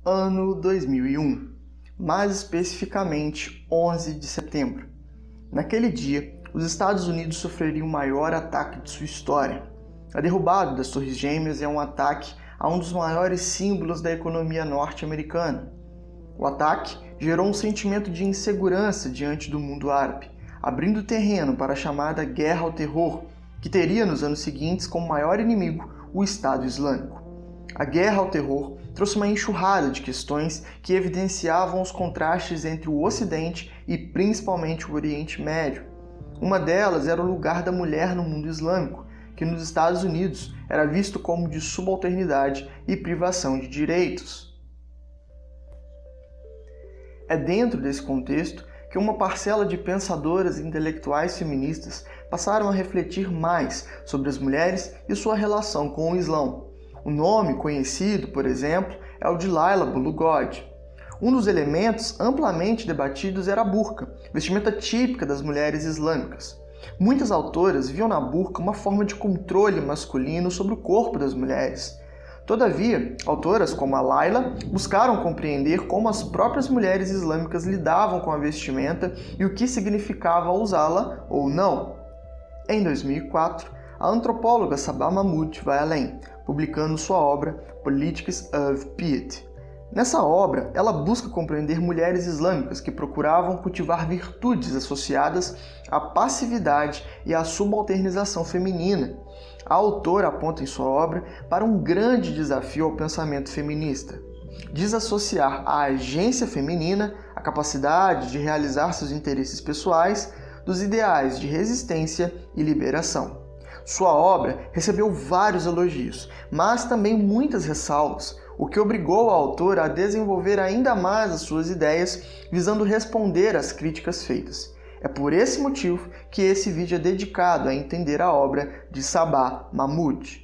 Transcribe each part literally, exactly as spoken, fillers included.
ano dois mil e um, mais especificamente onze de setembro. Naquele dia, os Estados Unidos sofreriam o maior ataque de sua história. A derrubada das Torres Gêmeas é um ataque a um dos maiores símbolos da economia norte-americana. O ataque gerou um sentimento de insegurança diante do mundo árabe, abrindo terreno para a chamada Guerra ao Terror, que teria nos anos seguintes como maior inimigo o Estado Islâmico. A Guerra ao Terror trouxe uma enxurrada de questões que evidenciavam os contrastes entre o Ocidente e principalmente o Oriente Médio. Uma delas era o lugar da mulher no mundo islâmico, que nos Estados Unidos era visto como de subalternidade e privação de direitos. É dentro desse contexto que uma parcela de pensadoras e intelectuais feministas passaram a refletir mais sobre as mulheres e sua relação com o Islão. O nome conhecido, por exemplo, é o de Laila Bulugod. Um dos elementos amplamente debatidos era a burca, vestimenta típica das mulheres islâmicas. Muitas autoras viam na burca uma forma de controle masculino sobre o corpo das mulheres. Todavia, autoras como a Laila buscaram compreender como as próprias mulheres islâmicas lidavam com a vestimenta e o que significava usá-la ou não. Em dois mil e quatro, a antropóloga Sabah Mahmood vai além, publicando sua obra Politics of Piety. Nessa obra, ela busca compreender mulheres islâmicas que procuravam cultivar virtudes associadas à passividade e à subalternização feminina. A autora aponta em sua obra para um grande desafio ao pensamento feminista: desassociar a agência feminina, a capacidade de realizar seus interesses pessoais, dos ideais de resistência e liberação. Sua obra recebeu vários elogios, mas também muitas ressalvas, o que obrigou a autora a desenvolver ainda mais as suas ideias, visando responder às críticas feitas. É por esse motivo que esse vídeo é dedicado a entender a obra de Sabah Mahmood.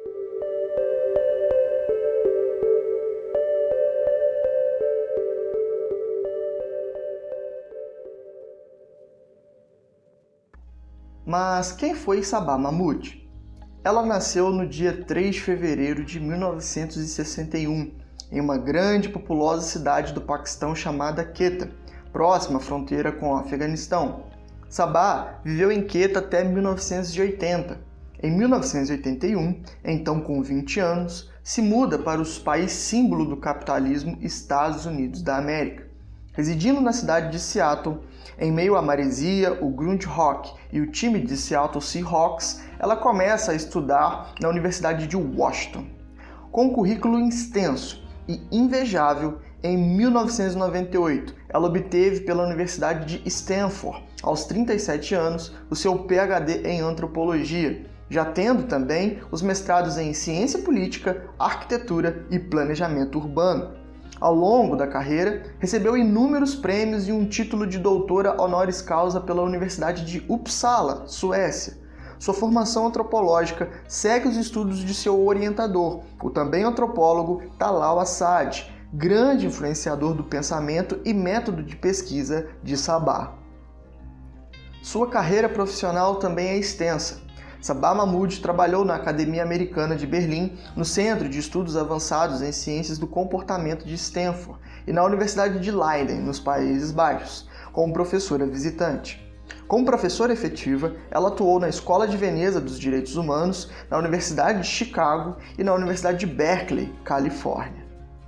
Mas quem foi Sabah Mahmood? Ela nasceu no dia três de fevereiro de mil novecentos e sessenta e um, em uma grande e populosa cidade do Paquistão chamada Quetta, próxima à fronteira com o Afeganistão. Sabah viveu em Quetta até mil novecentos e oitenta. Em mil novecentos e oitenta e um, então com vinte anos, se muda para o país símbolo do capitalismo, Estados Unidos da América. Residindo na cidade de Seattle, em meio à maresia, o grunge rock e o time de Seattle Seahawks, ela começa a estudar na Universidade de Washington. Com um currículo extenso e invejável, em mil novecentos e noventa e oito, ela obteve pela Universidade de Stanford, aos trinta e sete anos, o seu P H D em Antropologia, já tendo também os mestrados em Ciência Política, Arquitetura e Planejamento Urbano. Ao longo da carreira, recebeu inúmeros prêmios e um título de doutora honoris causa pela Universidade de Uppsala, Suécia. Sua formação antropológica segue os estudos de seu orientador, o também antropólogo Talal Assad, grande influenciador do pensamento e método de pesquisa de Sabah. Sua carreira profissional também é extensa. Sabah Mahmood trabalhou na Academia Americana de Berlim, no Centro de Estudos Avançados em Ciências do Comportamento de Stanford e na Universidade de Leiden, nos Países Baixos, como professora visitante. Como professora efetiva, ela atuou na Escola de Veneza dos Direitos Humanos, na Universidade de Chicago e na Universidade de Berkeley, Califórnia.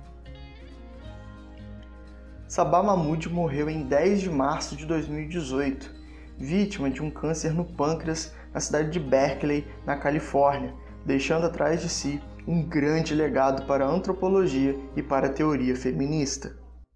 Sabah Mahmood morreu em dez de março de dois mil e dezoito, vítima de um câncer no pâncreas na cidade de Berkeley, na Califórnia, deixando atrás de si um grande legado para a antropologia e para a teoria feminista.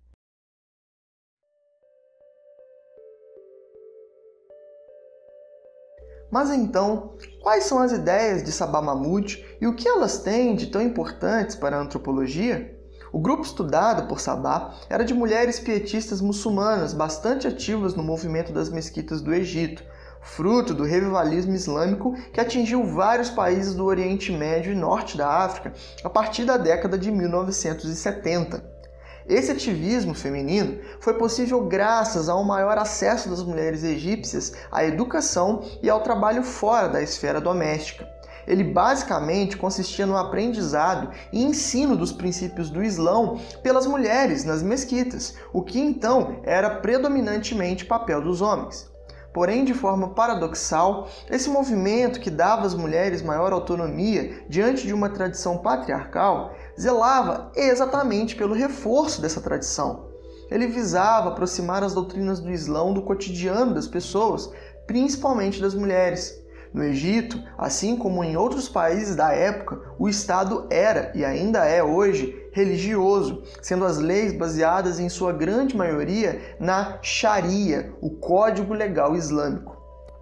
Mas então, quais são as ideias de Sabah Mahmood e o que elas têm de tão importantes para a antropologia? O grupo estudado por Sabah era de mulheres pietistas muçulmanas bastante ativas no movimento das mesquitas do Egito, fruto do revivalismo islâmico que atingiu vários países do Oriente Médio e Norte da África a partir da década de mil novecentos e setenta. Esse ativismo feminino foi possível graças ao maior acesso das mulheres egípcias à educação e ao trabalho fora da esfera doméstica. Ele basicamente consistia no aprendizado e ensino dos princípios do Islão pelas mulheres nas mesquitas, o que então era predominantemente papel dos homens. Porém, de forma paradoxal, esse movimento que dava às mulheres maior autonomia diante de uma tradição patriarcal zelava exatamente pelo reforço dessa tradição. Ele visava aproximar as doutrinas do Islão do cotidiano das pessoas, principalmente das mulheres. No Egito, assim como em outros países da época, o Estado era, e ainda é hoje, religioso, sendo as leis baseadas em sua grande maioria na Sharia, o Código Legal Islâmico.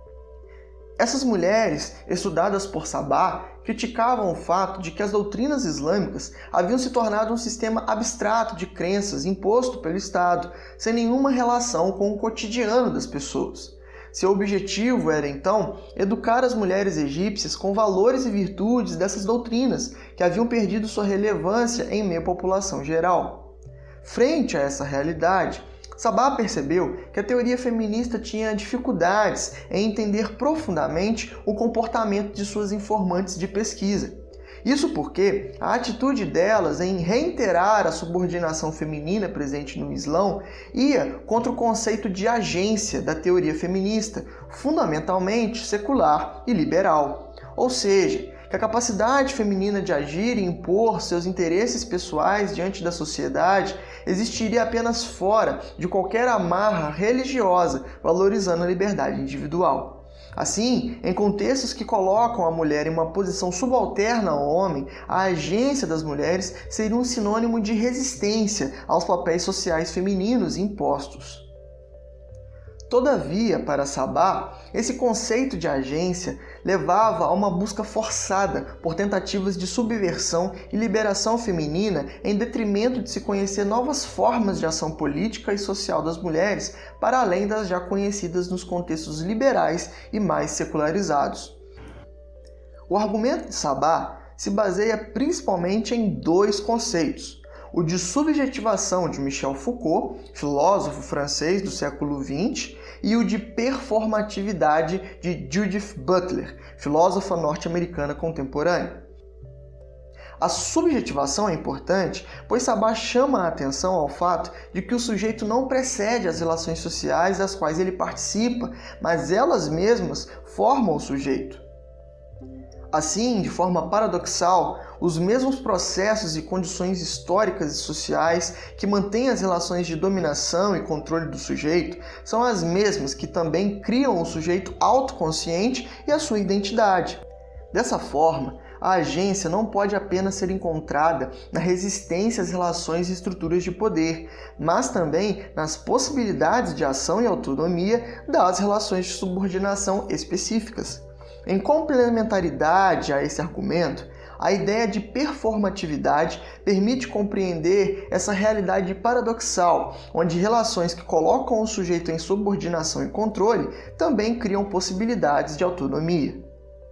Essas mulheres, estudadas por Sabah, criticavam o fato de que as doutrinas islâmicas haviam se tornado um sistema abstrato de crenças imposto pelo Estado, sem nenhuma relação com o cotidiano das pessoas. Seu objetivo era, então, educar as mulheres egípcias com valores e virtudes dessas doutrinas, que haviam perdido sua relevância em meio à população geral. Frente a essa realidade, Sabah percebeu que a teoria feminista tinha dificuldades em entender profundamente o comportamento de suas informantes de pesquisa. Isso porque a atitude delas em reiterar a subordinação feminina presente no Islão ia contra o conceito de agência da teoria feminista, fundamentalmente secular e liberal. Ou seja, que a capacidade feminina de agir e impor seus interesses pessoais diante da sociedade existiria apenas fora de qualquer amarra religiosa, valorizando a liberdade individual. Assim, em contextos que colocam a mulher em uma posição subalterna ao homem, a agência das mulheres seria um sinônimo de resistência aos papéis sociais femininos impostos. Todavia, para Sabah, esse conceito de agência levava a uma busca forçada por tentativas de subversão e liberação feminina em detrimento de se conhecer novas formas de ação política e social das mulheres, para além das já conhecidas nos contextos liberais e mais secularizados. O argumento de Sabah se baseia principalmente em dois conceitos: o de subjetivação de Michel Foucault, filósofo francês do século vinte, e o de performatividade de Judith Butler, filósofa norte-americana contemporânea. A subjetivação é importante, pois Sabah chama a atenção ao fato de que o sujeito não precede as relações sociais das quais ele participa, mas elas mesmas formam o sujeito. Assim, de forma paradoxal, os mesmos processos e condições históricas e sociais que mantêm as relações de dominação e controle do sujeito são as mesmas que também criam o sujeito autoconsciente e a sua identidade. Dessa forma, a agência não pode apenas ser encontrada na resistência às relações e estruturas de poder, mas também nas possibilidades de ação e autonomia das relações de subordinação específicas. Em complementaridade a esse argumento, a ideia de performatividade permite compreender essa realidade paradoxal, onde relações que colocam o sujeito em subordinação e controle também criam possibilidades de autonomia.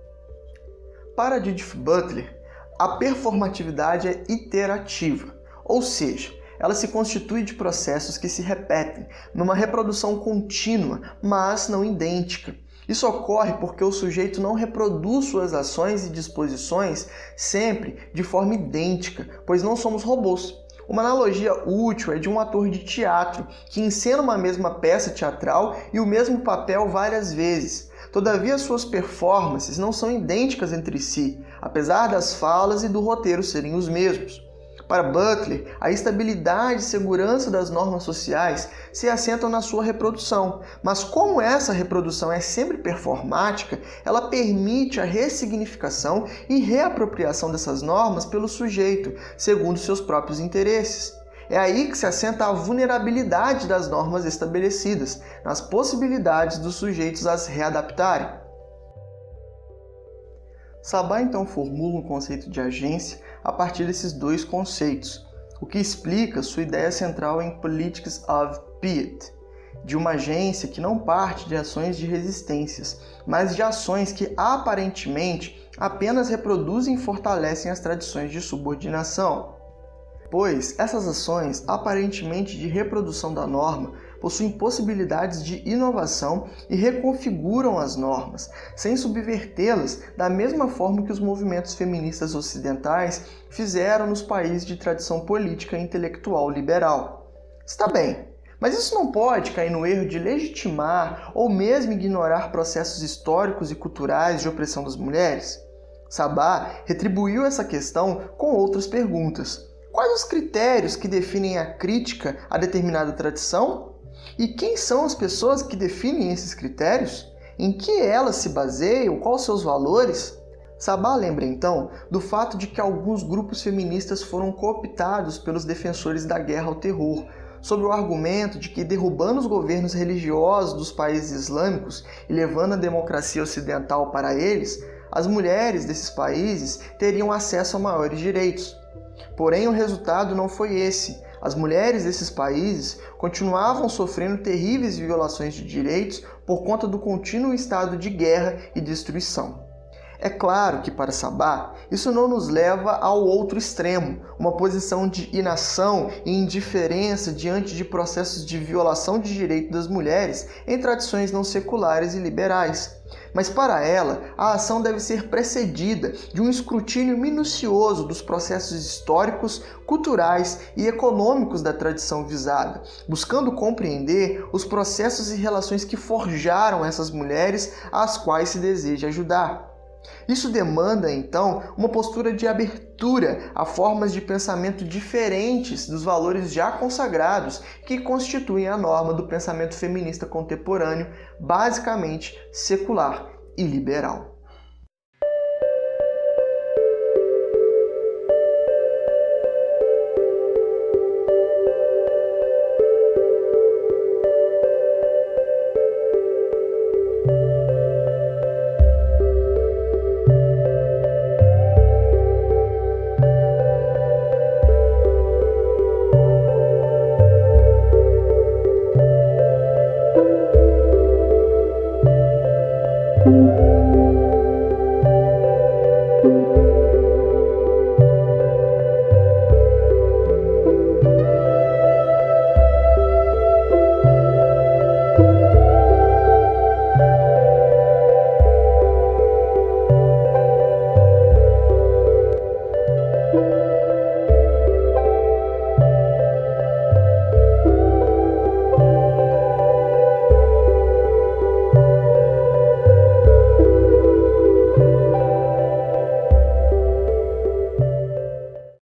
Para Judith Butler, a performatividade é iterativa, ou seja, ela se constitui de processos que se repetem, numa reprodução contínua, mas não idêntica. Isso ocorre porque o sujeito não reproduz suas ações e disposições sempre de forma idêntica, pois não somos robôs. Uma analogia útil é de um ator de teatro que encena uma mesma peça teatral e o mesmo papel várias vezes. Todavia, suas performances não são idênticas entre si, apesar das falas e do roteiro serem os mesmos. Para Butler, a estabilidade e segurança das normas sociais se assentam na sua reprodução, mas como essa reprodução é sempre performática, ela permite a ressignificação e reapropriação dessas normas pelo sujeito, segundo seus próprios interesses. É aí que se assenta a vulnerabilidade das normas estabelecidas, nas possibilidades dos sujeitos as readaptarem. Sabah então formula um conceito de agência a partir desses dois conceitos, o que explica sua ideia central em Politics of Piety, de uma agência que não parte de ações de resistências, mas de ações que aparentemente apenas reproduzem e fortalecem as tradições de subordinação. Pois essas ações, aparentemente de reprodução da norma, possuem possibilidades de inovação e reconfiguram as normas, sem subvertê-las da mesma forma que os movimentos feministas ocidentais fizeram nos países de tradição política e intelectual liberal. Está bem, mas isso não pode cair no erro de legitimar ou mesmo ignorar processos históricos e culturais de opressão das mulheres? Sabah retribuiu essa questão com outras perguntas. Quais os critérios que definem a crítica a determinada tradição? E quem são as pessoas que definem esses critérios? Em que elas se baseiam? Quais seus valores? Sabah lembra então do fato de que alguns grupos feministas foram cooptados pelos defensores da guerra ao terror, sob o argumento de que, derrubando os governos religiosos dos países islâmicos e levando a democracia ocidental para eles, as mulheres desses países teriam acesso a maiores direitos. Porém, o resultado não foi esse. As mulheres desses países continuavam sofrendo terríveis violações de direitos por conta do contínuo estado de guerra e destruição. É claro que, para Sabah, isso não nos leva ao outro extremo, uma posição de inação e indiferença diante de processos de violação de direitos das mulheres em tradições não seculares e liberais. Mas para ela, a ação deve ser precedida de um escrutínio minucioso dos processos históricos, culturais e econômicos da tradição visada, buscando compreender os processos e relações que forjaram essas mulheres às quais se deseja ajudar. Isso demanda, então, uma postura de abertura a formas de pensamento diferentes dos valores já consagrados que constituem a norma do pensamento feminista contemporâneo, basicamente secular e liberal. Música